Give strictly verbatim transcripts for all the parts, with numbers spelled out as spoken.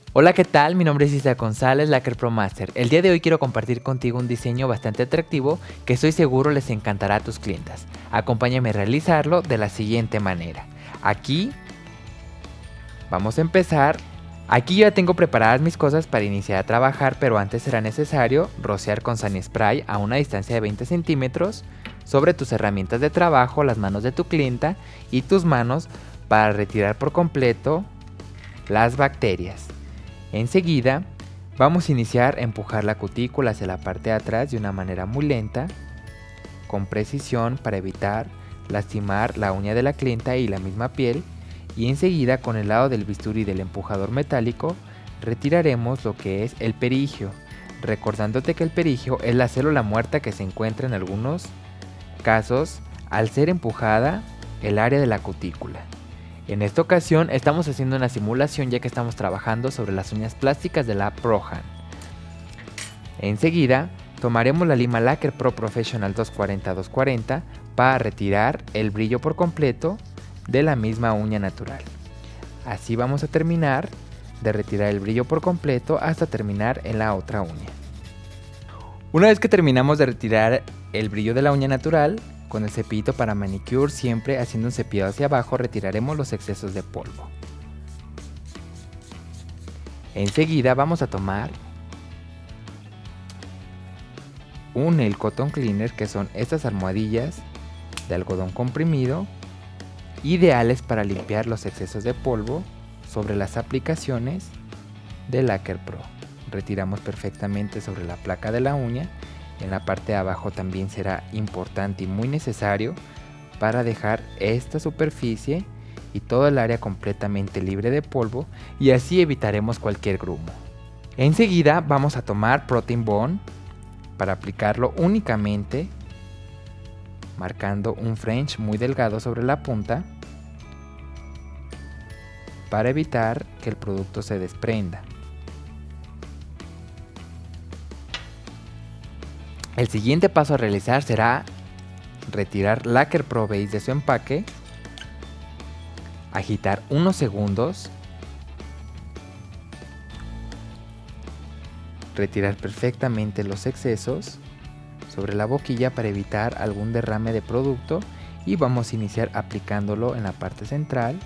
Hola, ¿qué tal? Mi nombre es Isaac González, Lacquer Pro Master. El día de hoy quiero compartir contigo un diseño bastante atractivo que estoy seguro les encantará a tus clientas. Acompáñame a realizarlo de la siguiente manera. Aquí vamos a empezar. Aquí ya tengo preparadas mis cosas para iniciar a trabajar, pero antes será necesario rociar con Sunny Spray a una distancia de veinte centímetros sobre tus herramientas de trabajo, las manos de tu clienta y tus manos para retirar por completo las bacterias. Enseguida vamos a iniciar a empujar la cutícula hacia la parte de atrás de una manera muy lenta, con precisión para evitar lastimar la uña de la clienta y la misma piel, y enseguida con el lado del bisturí del empujador metálico retiraremos lo que es el perigio, recordándote que el perigio es la célula muerta que se encuentra en algunos casos al ser empujada el área de la cutícula. En esta ocasión estamos haciendo una simulación ya que estamos trabajando sobre las uñas plásticas de la ProHand. Enseguida tomaremos la lima Lacquer Pro Professional doscientos cuarenta doscientos cuarenta para retirar el brillo por completo de la misma uña natural. Así vamos a terminar de retirar el brillo por completo hasta terminar en la otra uña. Una vez que terminamos de retirar el brillo de la uña natural, con el cepillito para manicure, siempre haciendo un cepillado hacia abajo, retiraremos los excesos de polvo. Enseguida vamos a tomar un nail cotton cleaner, que son estas almohadillas de algodón comprimido, ideales para limpiar los excesos de polvo sobre las aplicaciones de Lacquer Pro. Retiramos perfectamente sobre la placa de la uña. En la parte de abajo también será importante y muy necesario para dejar esta superficie y todo el área completamente libre de polvo, y así evitaremos cualquier grumo. Enseguida vamos a tomar Protein Bond para aplicarlo únicamente marcando un French muy delgado sobre la punta para evitar que el producto se desprenda. El siguiente paso a realizar será retirar Lacquer Pro Base de su empaque, agitar unos segundos, retirar perfectamente los excesos sobre la boquilla para evitar algún derrame de producto, y vamos a iniciar aplicándolo en la parte central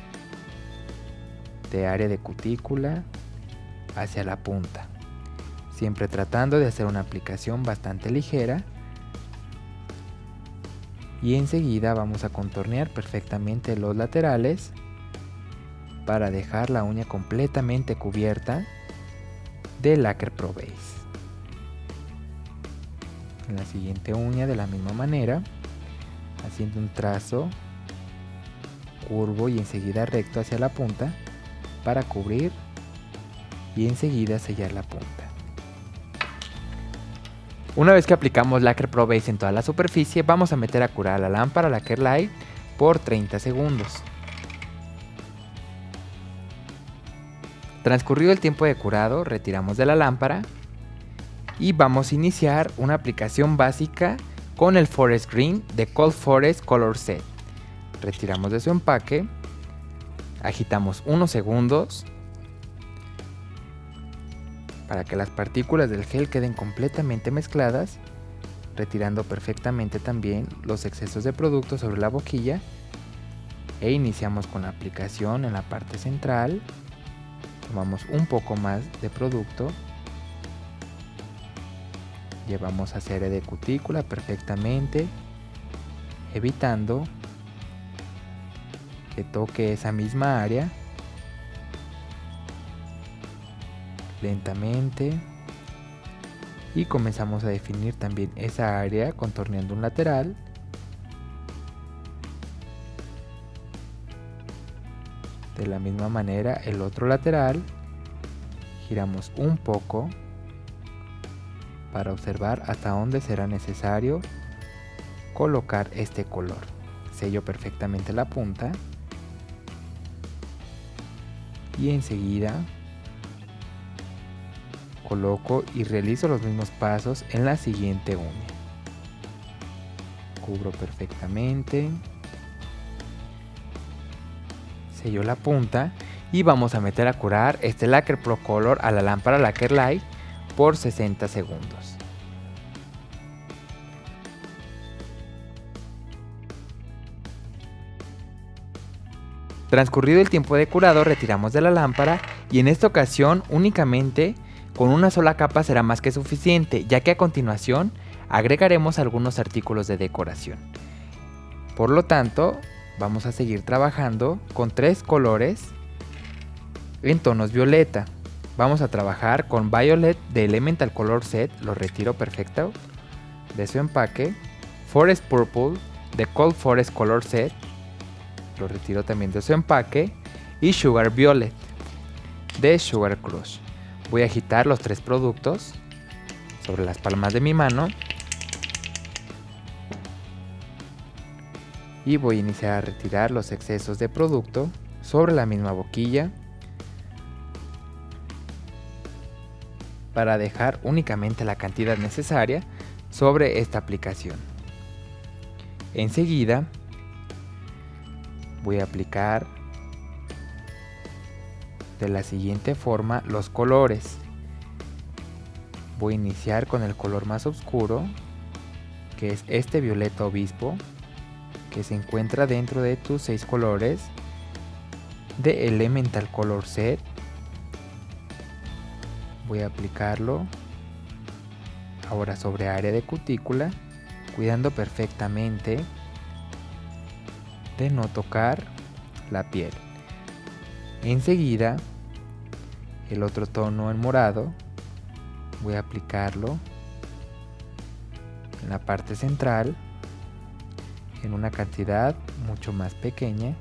de área de cutícula hacia la punta, siempre tratando de hacer una aplicación bastante ligera, y enseguida vamos a contornear perfectamente los laterales para dejar la uña completamente cubierta de Lacquer Pro Base. En la siguiente uña de la misma manera, haciendo un trazo curvo y enseguida recto hacia la punta para cubrir y enseguida sellar la punta. Una vez que aplicamos Lacquer Pro Base en toda la superficie, vamos a meter a curar la lámpara Lacquer Light por treinta segundos. Transcurrido el tiempo de curado, retiramos de la lámpara y vamos a iniciar una aplicación básica con el Forest Green de Cold Forest Color Set. Retiramos de su empaque, agitamos unos segundos para que las partículas del gel queden completamente mezcladas, retirando perfectamente también los excesos de producto sobre la boquilla, e iniciamos con la aplicación en la parte central. Tomamos un poco más de producto, llevamos hacia área de cutícula perfectamente, evitando que toque esa misma área. Lentamente, y comenzamos a definir también esa área contorneando un lateral, de la misma manera el otro lateral. Giramos un poco para observar hasta dónde será necesario colocar este color. Sello perfectamente la punta y enseguida coloco y realizo los mismos pasos en la siguiente uña. Cubro perfectamente, sello la punta y vamos a meter a curar este Lacquer Pro Color a la lámpara Lacquer Light por sesenta segundos. Transcurrido el tiempo de curado, retiramos de la lámpara y en esta ocasión únicamente con una sola capa será más que suficiente, ya que a continuación agregaremos algunos artículos de decoración. Por lo tanto, vamos a seguir trabajando con tres colores en tonos violeta. Vamos a trabajar con Violet de Elemental Color Set, lo retiro perfecto de su empaque, Forest Purple de Cold Forest Color Set, lo retiro también de su empaque, y Sugar Violet de Sugar Crush. Voy a agitar los tres productos sobre las palmas de mi mano y voy a iniciar a retirar los excesos de producto sobre la misma boquilla para dejar únicamente la cantidad necesaria sobre esta aplicación. Enseguida voy a aplicar de la siguiente forma los colores. Voy a iniciar con el color más oscuro, que es este violeta obispo, que se encuentra dentro de tus seis colores de Elemental Color Set. Voy a aplicarlo ahora sobre área de cutícula, cuidando perfectamente de no tocar la piel. Enseguida, el otro tono en morado, voy a aplicarlo en la parte central en una cantidad mucho más pequeña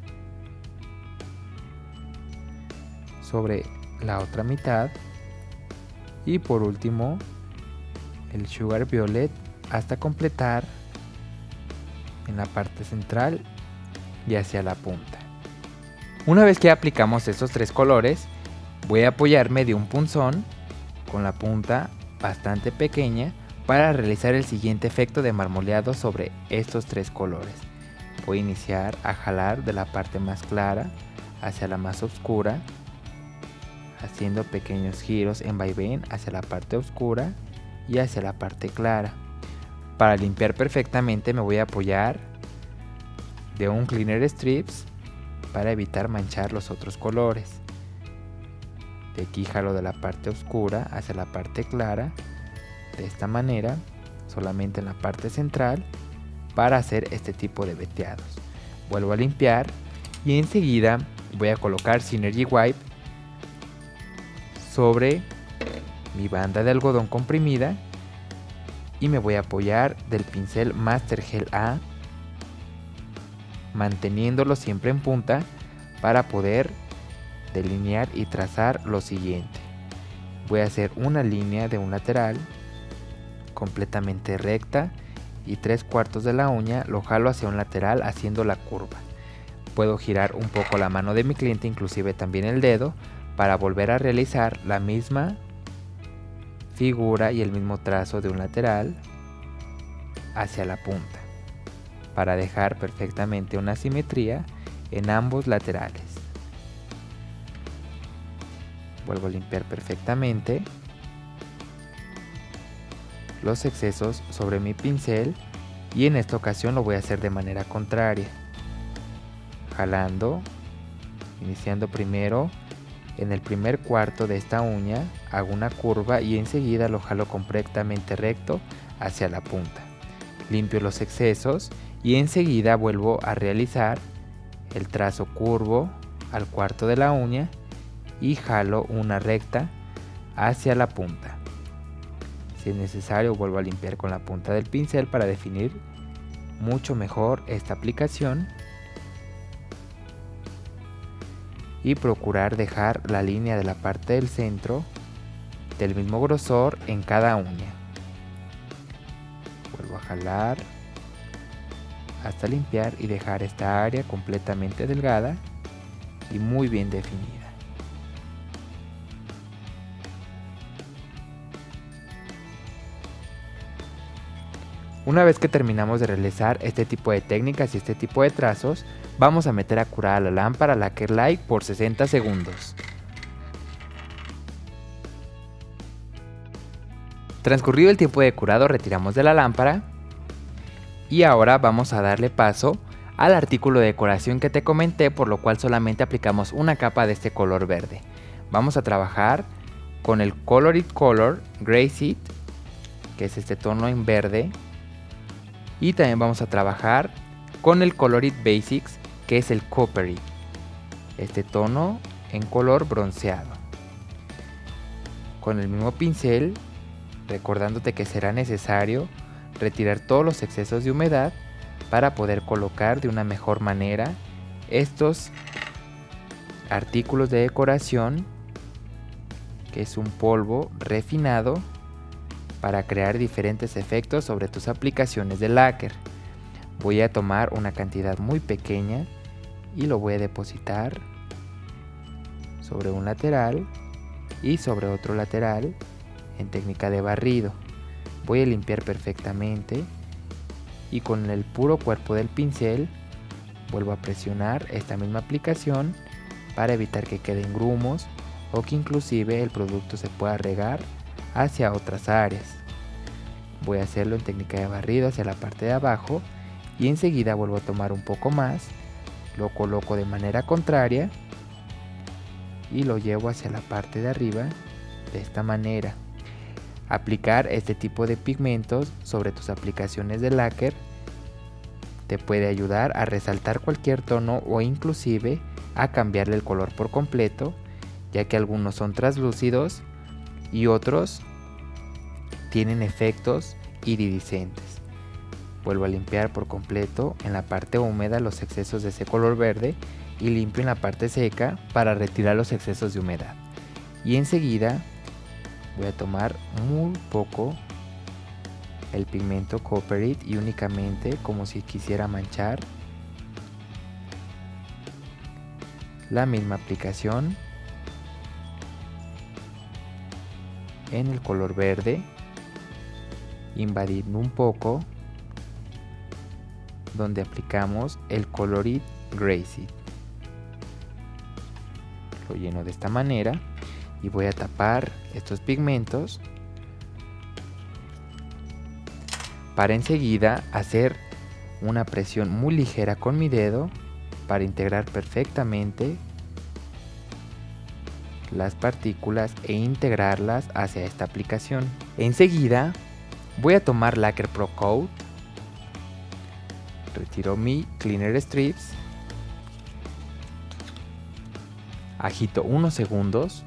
sobre la otra mitad, y por último el Sugar Violet hasta completar en la parte central y hacia la punta. Una vez que aplicamos estos tres colores, voy a apoyarme de un punzón con la punta bastante pequeña para realizar el siguiente efecto de marmoleado sobre estos tres colores. Voy a iniciar a jalar de la parte más clara hacia la más oscura, haciendo pequeños giros en vaivén hacia la parte oscura y hacia la parte clara. Para limpiar perfectamente me voy a apoyar de un cleaner strips para evitar manchar los otros colores. De aquí jalo de la parte oscura hacia la parte clara, de esta manera, solamente en la parte central, para hacer este tipo de veteados. Vuelvo a limpiar y enseguida voy a colocar Synergy Wipe sobre mi banda de algodón comprimida y me voy a apoyar del pincel Master Gel A, manteniéndolo siempre en punta para poder delinear y trazar lo siguiente. Voy a hacer una línea de un lateral completamente recta y tres cuartos de la uña lo jalo hacia un lateral haciendo la curva. Puedo girar un poco la mano de mi cliente, inclusive también el dedo, para volver a realizar la misma figura y el mismo trazo de un lateral hacia la punta, para dejar perfectamente una simetría en ambos laterales. Vuelvo a limpiar perfectamente los excesos sobre mi pincel y en esta ocasión lo voy a hacer de manera contraria, jalando, iniciando primero en el primer cuarto de esta uña, hago una curva y enseguida lo jalo completamente recto hacia la punta. Limpio los excesos y enseguida vuelvo a realizar el trazo curvo al cuarto de la uña y jalo una recta hacia la punta. Si es necesario, vuelvo a limpiar con la punta del pincel para definir mucho mejor esta aplicación y procurar dejar la línea de la parte del centro del mismo grosor en cada uña. Vuelvo a jalar hasta limpiar y dejar esta área completamente delgada y muy bien definida. Una vez que terminamos de realizar este tipo de técnicas y este tipo de trazos, vamos a meter a curar a la lámpara Lacquer Light por sesenta segundos. Transcurrido el tiempo de curado, retiramos de la lámpara y ahora vamos a darle paso al artículo de decoración que te comenté, por lo cual solamente aplicamos una capa de este color verde. Vamos a trabajar con el Colorit Color Gray Seed, que es este tono en verde, y también vamos a trabajar con el Colorit Basics, que es el Coppery, este tono en color bronceado. Con el mismo pincel, recordándote que será necesario retirar todos los excesos de humedad para poder colocar de una mejor manera estos artículos de decoración, que es un polvo refinado para crear diferentes efectos sobre tus aplicaciones de lacquer. Voy a tomar una cantidad muy pequeña y lo voy a depositar sobre un lateral y sobre otro lateral en técnica de barrido. Voy a limpiar perfectamente y con el puro cuerpo del pincel vuelvo a presionar esta misma aplicación para evitar que queden grumos o que inclusive el producto se pueda regar hacia otras áreas. Voy a hacerlo en técnica de barrido hacia la parte de abajo y enseguida vuelvo a tomar un poco más, lo coloco de manera contraria y lo llevo hacia la parte de arriba de esta manera. Aplicar este tipo de pigmentos sobre tus aplicaciones de lacquer te puede ayudar a resaltar cualquier tono o inclusive a cambiarle el color por completo, ya que algunos son translúcidos y otros tienen efectos iridiscentes. Vuelvo a limpiar por completo en la parte húmeda los excesos de ese color verde y limpio en la parte seca para retirar los excesos de humedad. Y enseguida voy a tomar muy poco el pigmento Copperit y únicamente como si quisiera manchar la misma aplicación en el color verde, invadiendo un poco donde aplicamos el Colorit Gray Seed. Lo lleno de esta manera y voy a tapar estos pigmentos para enseguida hacer una presión muy ligera con mi dedo para integrar perfectamente las partículas e integrarlas hacia esta aplicación. Enseguida voy a tomar Lacquer Pro Coat, retiro mi Cleaner Strips, agito unos segundos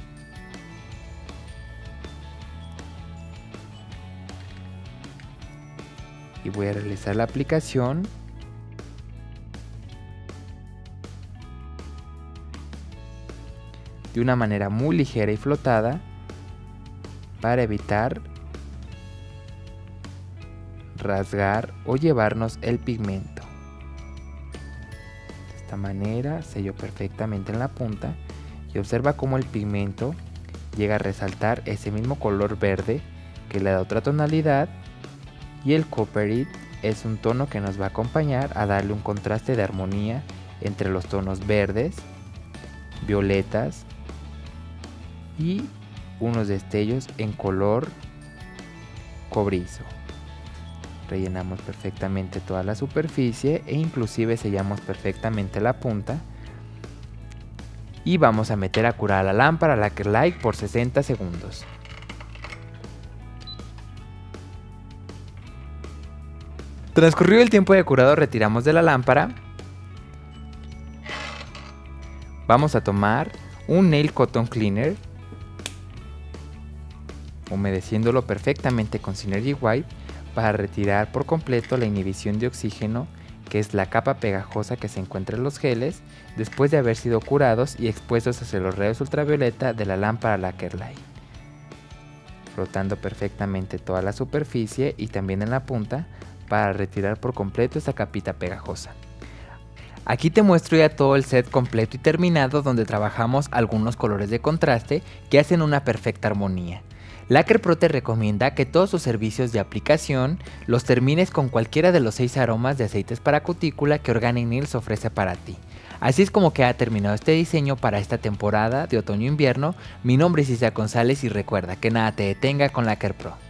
y voy a realizar la aplicación de una manera muy ligera y flotada para evitar rasgar o llevarnos el pigmento. De esta manera sello perfectamente en la punta y observa cómo el pigmento llega a resaltar ese mismo color verde que le da otra tonalidad, y el Copperit es un tono que nos va a acompañar a darle un contraste de armonía entre los tonos verdes, violetas y unos destellos en color cobrizo. Rellenamos perfectamente toda la superficie e inclusive sellamos perfectamente la punta y vamos a meter a curar la lámpara Lacquer Light por sesenta segundos. Transcurrido el tiempo de curado, retiramos de la lámpara. Vamos a tomar un Nail Cotton Cleaner, humedeciéndolo perfectamente con Synergy Wipe para retirar por completo la inhibición de oxígeno, que es la capa pegajosa que se encuentra en los geles después de haber sido curados y expuestos hacia los rayos ultravioleta de la lámpara Lacquer Light. Frotando perfectamente toda la superficie y también en la punta para retirar por completo esta capita pegajosa. Aquí te muestro ya todo el set completo y terminado, donde trabajamos algunos colores de contraste que hacen una perfecta armonía. Lacquer Pro te recomienda que todos sus servicios de aplicación los termines con cualquiera de los seis aromas de aceites para cutícula que Organic Nails ofrece para ti. Así es como que ha terminado este diseño para esta temporada de otoño-invierno. Mi nombre es Isaac González y recuerda que nada te detenga con Lacquer Pro.